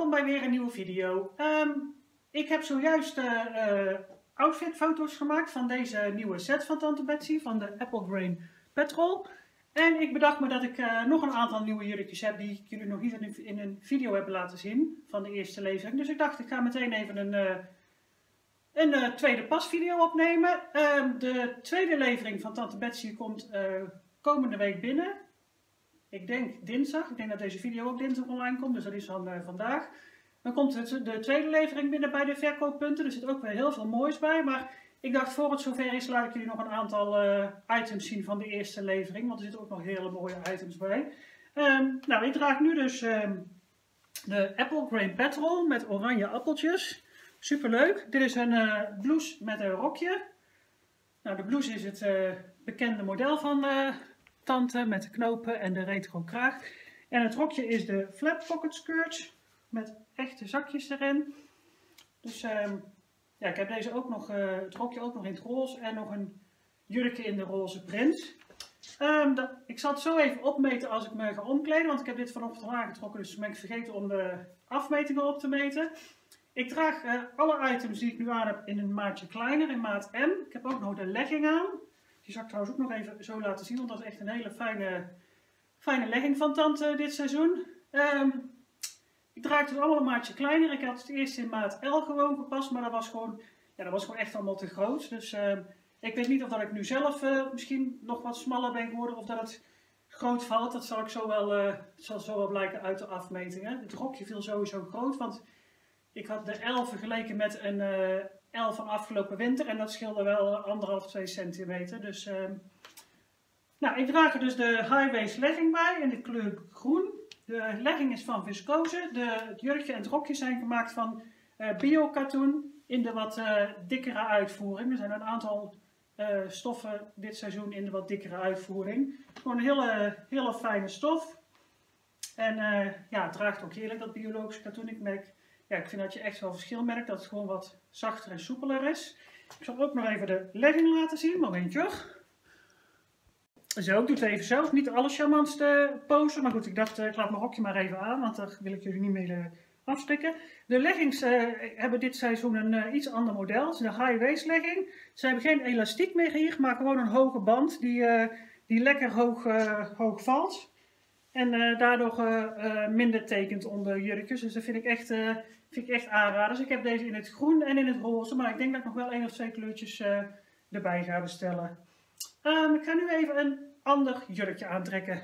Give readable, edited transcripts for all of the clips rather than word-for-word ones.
Welkom bij weer een nieuwe video. Ik heb zojuist outfitfoto's gemaakt van deze nieuwe set van Tante Betsy, van de Apple Grain Petrol. En ik bedacht me dat ik nog een aantal nieuwe jurkjes heb die ik jullie nog niet in een video heb laten zien van de eerste levering. Dus ik dacht ik ga meteen even een tweede pasvideo opnemen. De tweede levering van Tante Betsy komt komende week binnen. Ik denk dinsdag. Ik denk dat deze video ook dinsdag online komt, dus dat is dan vandaag. Dan komt de tweede levering binnen bij de verkooppunten. Er zit ook weer heel veel moois bij. Maar ik dacht voor het zover is, laat ik jullie nog een aantal items zien van de eerste levering. Want er zitten ook nog hele mooie items bij. Nou, ik draag nu dus de Apple Grain Petrol met oranje appeltjes. Super leuk. Dit is een blouse met een rokje. Nou, de blouse is het bekende model van Tante met de knopen en de retro kraag. En het rokje is de flap pocket skirt met echte zakjes erin. Dus ja, ik heb deze ook nog, het rokje ook nog in het roze en nog een jurkje in de roze print. Ik zal het zo even opmeten als ik me ga omkleden, want ik heb dit vanochtend al aangetrokken, dus ben ik vergeten om de afmetingen op te meten. Ik draag alle items die ik nu aan heb in een maatje kleiner, in maat M. Ik heb ook nog de legging aan. Die zal ik trouwens ook nog even zo laten zien, want dat is echt een hele fijne legging van Tante dit seizoen. Ik draag dus allemaal een maatje kleiner. Ik had het eerst in maat L gewoon gepast, maar dat was gewoon echt allemaal te groot. Dus ik weet niet of dat ik nu zelf misschien nog wat smaller ben geworden of dat het groot valt. Dat zal zo wel blijken uit de afmetingen. Het rokje viel sowieso groot, want ik had de L vergeleken met een L van afgelopen winter en dat scheelde wel 1,5-2 centimeter. Dus, nou, ik draag er dus de high-waist legging bij in de kleur groen. De legging is van viscose. Het jurkje en het rokje zijn gemaakt van bio-katoen in de wat dikkere uitvoering. Er zijn een aantal stoffen dit seizoen in de wat dikkere uitvoering. Gewoon een hele fijne stof. En ja, het draagt ook heerlijk, dat biologische katoen. Ik vind dat je echt wel verschil merkt, dat het gewoon wat zachter en soepeler is. Ik zal ook nog even de legging laten zien, momentje hoor. Zo, ik doe het even zelf. Niet de allercharmantste pose, maar goed, ik dacht ik laat mijn rokje maar even aan, want daar wil ik jullie niet mee afstikken. De leggings hebben dit seizoen een iets ander model. Het is de high-waist legging. Ze hebben geen elastiek meer hier, maar gewoon een hoge band die lekker hoog valt. En daardoor minder tekent onder jurkjes. Dus dat vind ik echt aanraders. Ik heb deze in het groen en in het roze. Maar ik denk dat ik nog wel 1 of 2 kleurtjes erbij ga bestellen. Ik ga nu even een ander jurkje aantrekken.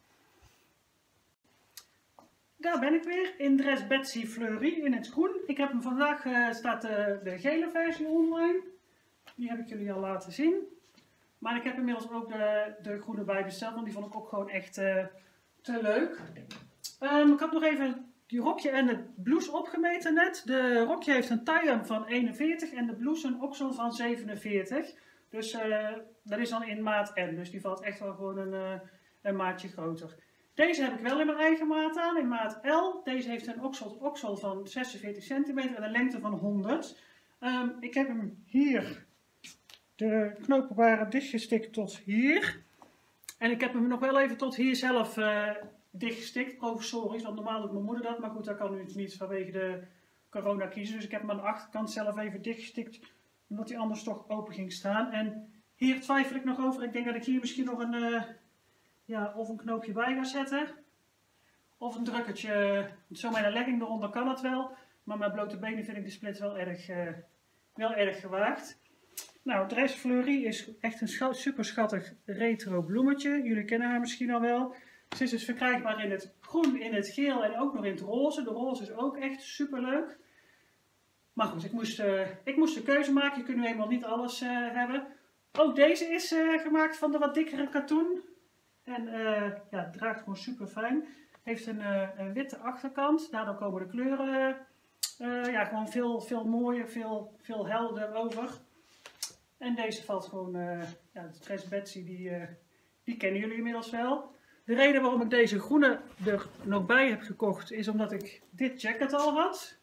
Daar ben ik weer. In Dress Betsy Fleury in het groen. Ik heb hem vandaag, staat de gele versie online. Die heb ik jullie al laten zien. Maar ik heb inmiddels ook de groene bij besteld. Want die vond ik ook gewoon echt te leuk. Ik had nog even die rokje en de blouse opgemeten net. De rokje heeft een taille van 41 en de blouse een oksel van 47. Dus dat is dan in maat M. Dus die valt echt wel gewoon een maatje groter. Deze heb ik wel in mijn eigen maat aan, in maat L. Deze heeft een oksel van 46 centimeter en een lengte van 100. Ik heb hem hier, de knopen waren dichtgestikt tot hier. En ik heb hem nog wel even tot hier zelf dichtgestikt, provisorisch, want normaal doet mijn moeder dat, maar goed, dat kan nu niet vanwege de coronacrisis. Dus ik heb hem aan de achterkant zelf even dichtgestikt, omdat hij anders toch open ging staan. En hier twijfel ik nog over, ik denk dat ik hier misschien nog of een knoopje bij ga zetten, of een drukkertje, zo met een legging eronder kan het wel, maar met blote benen vind ik de split wel erg gewaagd. Nou, Dress Fleury is echt een super schattig retro bloemetje. Jullie kennen haar misschien al wel. Ze is dus verkrijgbaar in het groen, in het geel en ook nog in het roze. De roze is ook echt super leuk. Maar goed, ik moest de keuze maken. Je kunt nu helemaal niet alles hebben. Ook deze is gemaakt van de wat dikkere katoen. En ja, het draagt gewoon super fijn. Heeft een witte achterkant. Daardoor komen de kleuren gewoon veel mooier, veel helder over. En deze valt gewoon, de Dress Betsy, die kennen jullie inmiddels wel. De reden waarom ik deze groene er nog bij heb gekocht is omdat ik dit jacket al had.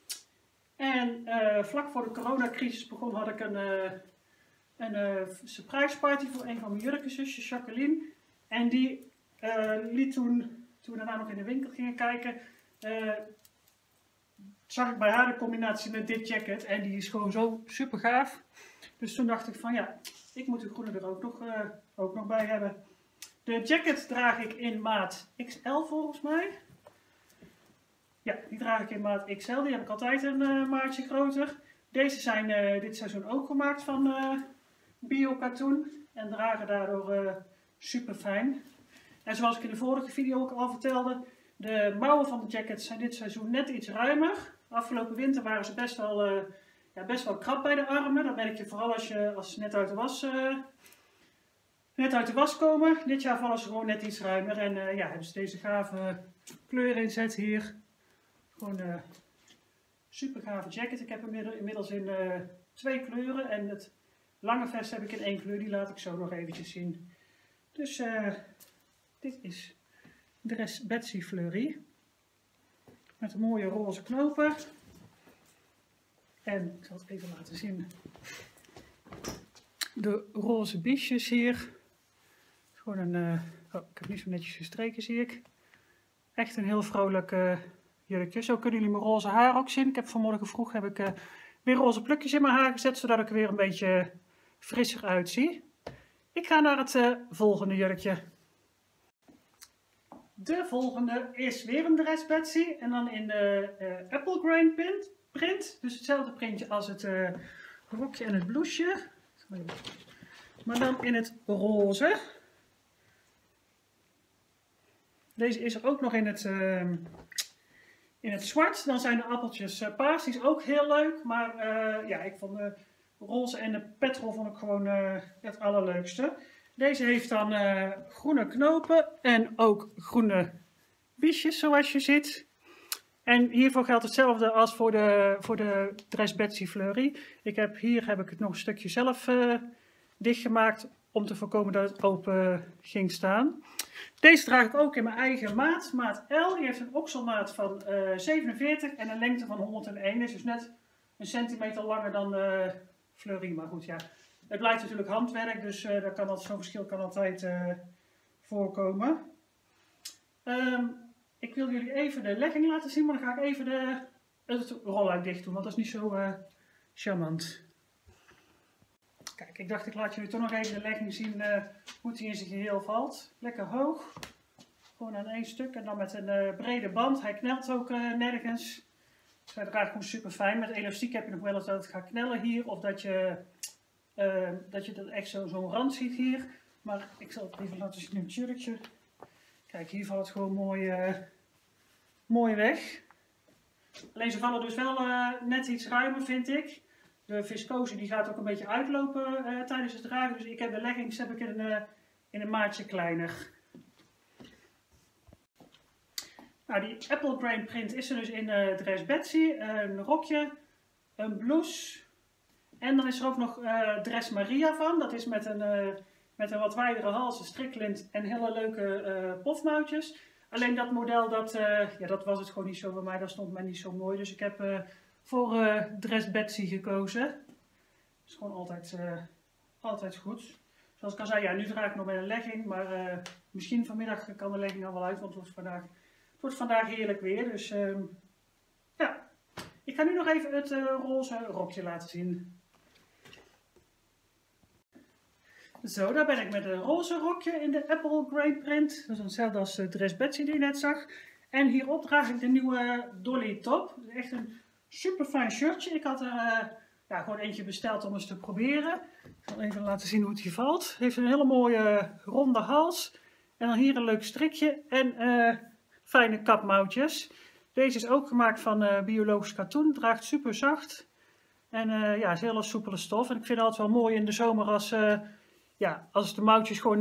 En vlak voor de coronacrisis begon had ik een surprise party voor een van mijn jurkenzusjes, Jacqueline. En die liet toen we daarna nog in de winkel gingen kijken, zag ik bij haar de combinatie met dit jacket en die is gewoon zo super gaaf. Dus toen dacht ik van ja, ik moet de groene er ook nog bij hebben. De jacket draag ik in maat XL volgens mij. Ja, die draag ik in maat XL. Die heb ik altijd een maatje groter. Deze zijn dit seizoen ook gemaakt van bio-katoen. En dragen daardoor super fijn. En zoals ik in de vorige video ook al vertelde, de mouwen van de jackets zijn dit seizoen net iets ruimer. Afgelopen winter waren ze best wel krap bij de armen. Dat merk je vooral als ze net uit de was komen. Dit jaar vallen ze gewoon net iets ruimer. En ja, hebben ze deze gave kleur inzet hier. Gewoon een super gave jacket. Ik heb hem inmiddels in 2 kleuren. En het lange vest heb ik in 1 kleur. Die laat ik zo nog eventjes zien. Dus dit is Dress Betsy Fleury. Met een mooie roze knopen. En ik zal het even laten zien. De roze biesjes hier. Gewoon een, oh, ik heb niet zo netjes gestreken zie ik. Echt een heel vrolijk jurkje. Zo kunnen jullie mijn roze haar ook zien. Ik heb vanmorgen vroeg weer roze plukjes in mijn haar gezet. Zodat ik er weer een beetje frisser uitzie. Ik ga naar het volgende jurkje. De volgende is weer een Dress Betsy. En dan in de Apple Grain print. Dus hetzelfde printje als het rokje en het blouseje. Maar dan in het roze. Deze is er ook nog in het zwart. Dan zijn de appeltjes paars. Die is ook heel leuk. Maar ja, ik vond de roze en de petrol vond ik gewoon het allerleukste. Deze heeft dan groene knopen en ook groene biesjes zoals je ziet. En hiervoor geldt hetzelfde als voor de Dress Betsy Fleury. Hier heb ik het nog een stukje zelf dichtgemaakt om te voorkomen dat het open ging staan. Deze draag ik ook in mijn eigen maat, maat L. Die heeft een okselmaat van 47 en een lengte van 101. Is dus net een centimeter langer dan de Fleury. Maar goed, ja, het blijft natuurlijk handwerk, dus zo'n verschil kan altijd voorkomen. Ik wil jullie even de legging laten zien, maar dan ga ik even het rolluik dicht doen, want dat is niet zo charmant. Kijk, ik dacht ik laat jullie toch nog even de legging zien hoe die in zijn geheel valt. Lekker hoog, gewoon aan 1 stuk en dan met een brede band. Hij knelt ook nergens. Dus hij draagt gewoon super fijn. Met elastiek heb je nog wel eens dat het gaat knellen hier of dat je dat echt zo'n rand ziet hier. Maar ik zal het even laten zien in het jurkje. Kijk, hier valt het gewoon mooi weg. Alleen ze vallen dus wel net iets ruimer, vind ik. De viscose die gaat ook een beetje uitlopen tijdens het dragen. Dus ik heb de leggings in een maatje kleiner. Nou, die Apple Grain print is er dus in Dress Betsy. Een rokje, een blouse. En dan is er ook nog Dress Maria van. Dat is met een wat wijdere hals, een striklint en hele leuke pofmouwtjes. Alleen dat model, dat was het gewoon niet zo bij mij. Dat stond mij niet zo mooi. Dus ik heb voor Dress Betsy gekozen. Dat is gewoon altijd goed. Zoals ik al zei, ja, nu draag ik nog bij een legging. Maar misschien vanmiddag kan de legging al wel uit. Want het wordt vandaag heerlijk weer. Dus ja, ik ga nu nog even het roze rokje laten zien. Zo, daar ben ik met een roze rokje in de Apple Grain print. Dat is hetzelfde als de Dress Betsy die je net zag. En hierop draag ik de nieuwe Dolly top. Dat is echt een super fijn shirtje. Ik had er gewoon eentje besteld om eens te proberen. Ik zal even laten zien hoe het hier valt. Het heeft een hele mooie ronde hals. En dan hier een leuk strikje en fijne kapmouwtjes. Deze is ook gemaakt van biologisch katoen. Draagt super zacht. En ja, is hele soepele stof. En ik vind het altijd wel mooi in de zomer als de mouwtjes gewoon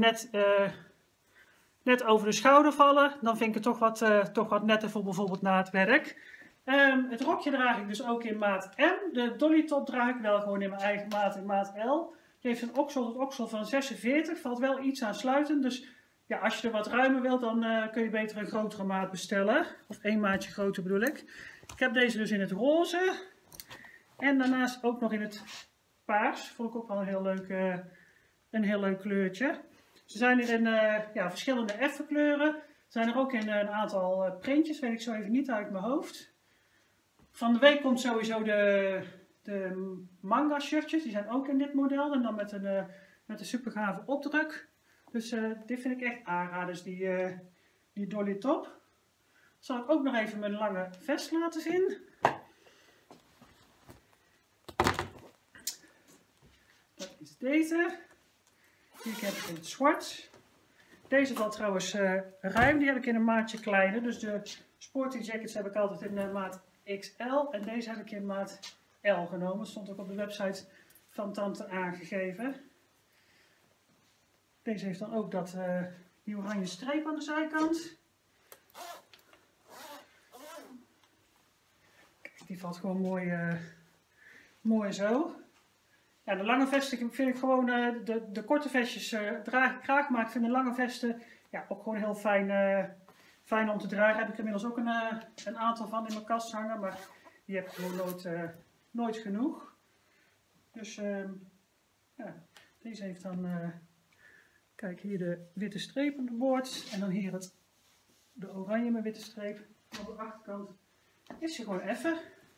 net over de schouder vallen. Dan vind ik het toch wat netter voor bijvoorbeeld na het werk. Het rokje draag ik dus ook in maat M. De Dolly top draag ik wel gewoon in mijn eigen maat, in maat L. Die heeft een oksel tot oksel van 46. Valt wel iets aansluitend. Dus ja, als je er wat ruimer wilt, dan kun je beter een grotere maat bestellen. Of 1 maatje groter bedoel ik. Ik heb deze dus in het roze. En daarnaast ook nog in het paars. Vond ik ook wel een heel leuk kleurtje. Ze zijn er in verschillende effe kleuren. Zijn er ook in een aantal printjes, weet ik zo even niet uit mijn hoofd. Van de week komt sowieso de manga shirtjes. Die zijn ook in dit model. En dan met een super gave opdruk. Dus dit vind ik echt aanraders, die Dolly Top. Zal ik ook nog even mijn lange vest laten zien. Dat is deze. Die heb ik in het zwart. Deze valt trouwens ruim. Die heb ik in een maatje kleiner. Dus de sporty jackets heb ik altijd in de maat XL. En deze heb ik in maat L genomen. Dat stond ook op de website van Tante aangegeven. Deze heeft dan ook die oranje streep aan de zijkant. Kijk, die valt gewoon mooi zo. Ja, de lange vesten vind ik gewoon, de korte vestjes draag ik graag, maar ik vind de lange vesten ja, ook gewoon heel fijn om te dragen. Heb ik inmiddels ook een aantal van in mijn kast hangen, maar die heb ik gewoon nooit genoeg. Dus ja, deze heeft dan, kijk hier de witte streep op de boord en dan hier de oranje met witte streep. Op de achterkant is hij gewoon effen.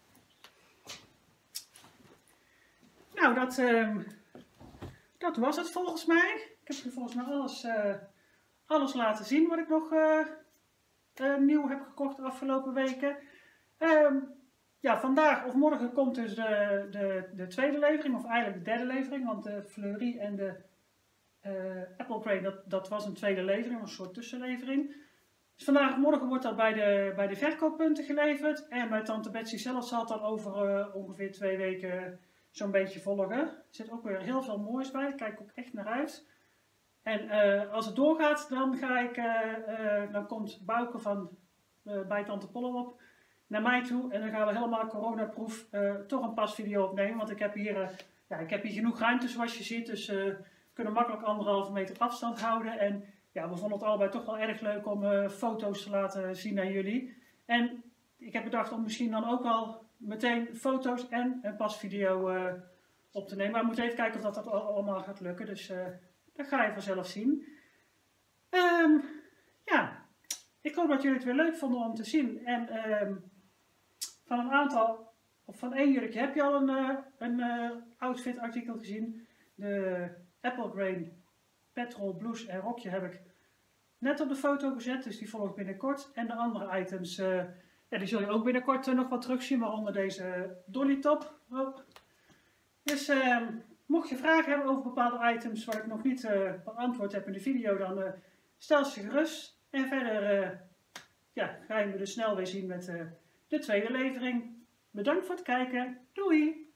Nou, dat was het volgens mij. Ik heb er volgens mij alles laten zien wat ik nog nieuw heb gekocht de afgelopen weken. Ja, vandaag of morgen komt dus de tweede levering, of eigenlijk de derde levering, want de Fleury en de Apple Grey, dat was een tweede levering, een soort tussenlevering. Dus vandaag of morgen wordt dat bij de verkooppunten geleverd en bij Tante Betsy zelf zal het dan over ongeveer 2 weken zo'n beetje volgen. Er zit ook weer heel veel moois bij, daar kijk ik ook echt naar uit. En als het doorgaat, dan komt Bouke bij Tante Pollo op naar mij toe. En dan gaan we helemaal coronaproof toch een pasvideo opnemen. Want ik heb hier genoeg ruimte zoals je ziet. Dus we kunnen makkelijk 1,5 meter afstand houden. En ja, we vonden het allebei toch wel erg leuk om foto's te laten zien aan jullie. En ik heb bedacht om misschien dan ook wel meteen foto's en een pasvideo op te nemen. Maar we moeten even kijken of dat allemaal gaat lukken. Dus dat ga je vanzelf zien. Ja, ik hoop dat jullie het weer leuk vonden om te zien. En van één jurkje heb je al een outfit artikel gezien. De Apple Grey Petrol blouse en rokje heb ik net op de foto gezet. Dus die volgt binnenkort. En de andere items, ja, die zul je ook binnenkort nog wat terugzien. Waaronder deze Dolly Top. Oh. Dus mocht je vragen hebben over bepaalde items waar ik nog niet beantwoord heb in de video, dan stel ze gerust. En verder ja, gaan we dus snel weer zien met de tweede levering. Bedankt voor het kijken. Doei!